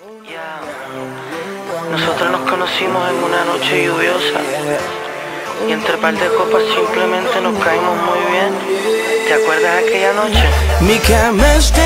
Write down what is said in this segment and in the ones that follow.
Nosotros nos conocimos en una noche lluviosa y entre par de copas simplemente nos caímos muy bien. ¿Te acuerdas de aquella noche? Mi cama está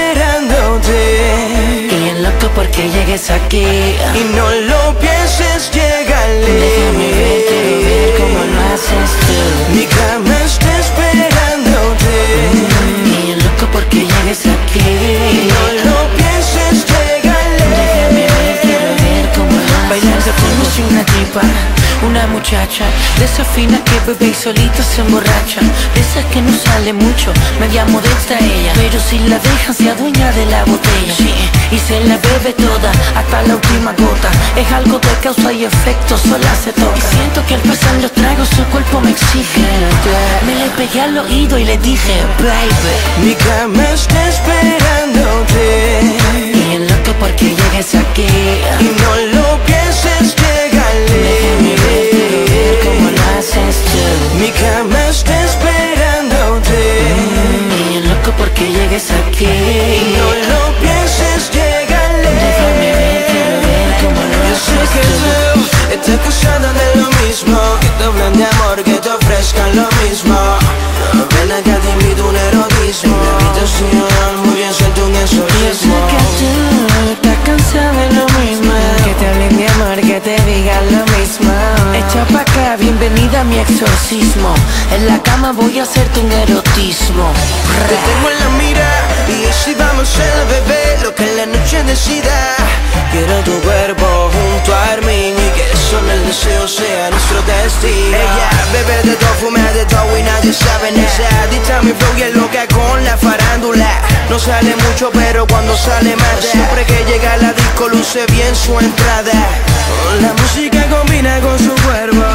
esperándote y el loco porque llegues aquí y no lo pienses, llégale. Déjame ver, quiero ver cómo lo haces tú. Mi cama está esperándote y el loco porque llegues aquí y no lo pienses, llégale. Déjame ver, quiero ver cómo lo haces. Bailando como si una tipa, una muchacha de esa fina que bebe y solita se emborracha, de esa que no sale mucho, media modesta ella, pero si la dejan se adueña de la botella, sí, y se la bebe toda hasta la última gota. Es algo de causa y efecto, sola se toca. Y siento que al pasar los tragos su cuerpo me exige. Me le pegué al oído y le dije, baby, mi cama está esperándote y el loco porque llegues aquí y no lo pienses, llégale. Déjame ver, quiero ver cómo lo haces tú. Mi cama está esperándote y el loco porque llegues aquí y no lo pienses, llégale. Déjame ver, quiero ver cómo lo Yo sé haces que tú. tú estás cansada de lo mismo, que te hablen de amor, que te ofrezcan lo mismo. Ven acá, te invito a un erotismo. En mi habitación, muy bien, siento un Yo sé exorcismo. que tú estás cansada de lo mismo, que te hablen de amor, que te digan lo mismo. Echa pa' acá, bienvenida a mi exorcismo. En la cama voy a hacerte un erotismo. Te tengo en la mira y así vamos a ser, bebé, lo que la noche decida. Quiero tu cuerpo junto a Armin y que solo el deseo sea nuestro destino. Ella bebe de todo, fuma de todo y nadie sabe nada. Dicta mi flow y es loca con la farándula. No sale mucho pero cuando sale mata. Siempre que llega a la disco luce bien su entrada. La música combina con su cuerpo.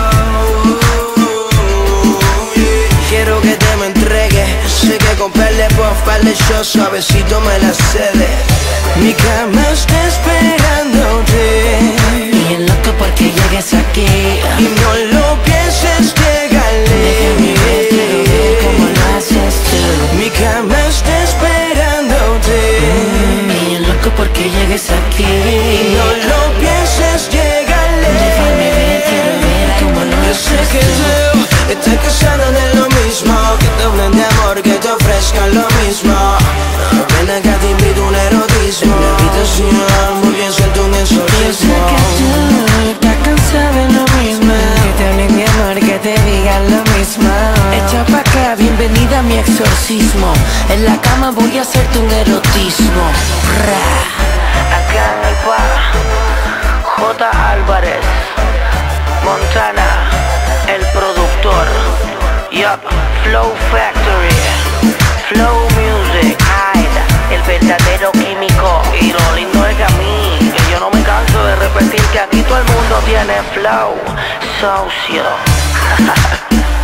Quiero que te me entregues. Sé que con perle por farle yo suavecito me la cede. Mi cama está esperándote Y el loco porque llegues aquí y no lo pienses, llégale. Déjame ver, quiero ver cómo lo haces tú. Mi cama está esperándote Y el loco porque llegues aquí y no lo pienses, llégale. Déjame ver, quiero ver cómo lo Yo sé haces que tú. tú estás cansada de lo mismo, que te hablen de amor, que te ofrezcan lo mismo. Ven acá, te invito a un erotismo. En mi habitación, muy bien, siento un Yo sé exorcismo. que tú estás cansada de lo mismo, que te hablen de amor, que te digan lo mismo. Echa pa' acá, bienvenida a mi exorcismo. En la cama voy a hacerte un erotismo. Acá en el bar, J. Álvarez, Montana, el productor. Yup, Flow Factory, Flow Music, Hyde, el verdadero químico. Y lo lindo es que a mí, que yo no me canso de repetir que aquí todo el mundo tiene flow, socio.